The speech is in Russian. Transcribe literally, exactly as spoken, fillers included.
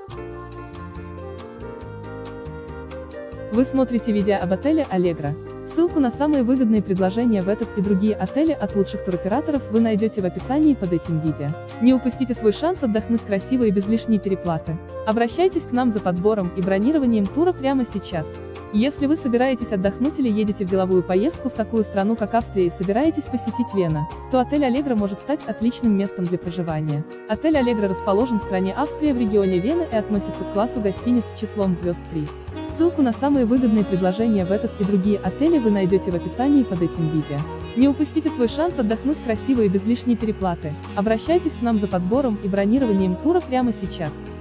Вы смотрите видео об отеле Allegro. Ссылку на самые выгодные предложения в этот и другие отели от лучших туроператоров вы найдете в описании под этим видео. Не упустите свой шанс отдохнуть красиво и без лишней переплаты. Обращайтесь к нам за подбором и бронированием тура прямо сейчас. Если вы собираетесь отдохнуть или едете в деловую поездку в такую страну, как Австрия, и собираетесь посетить Вену, то отель Allegro может стать отличным местом для проживания. Отель Allegro расположен в стране Австрия в регионе Вены и относится к классу гостиниц с числом звезд три. Ссылку на самые выгодные предложения в этот и другие отели вы найдете в описании под этим видео. Не упустите свой шанс отдохнуть красиво и без лишней переплаты. Обращайтесь к нам за подбором и бронированием тура прямо сейчас.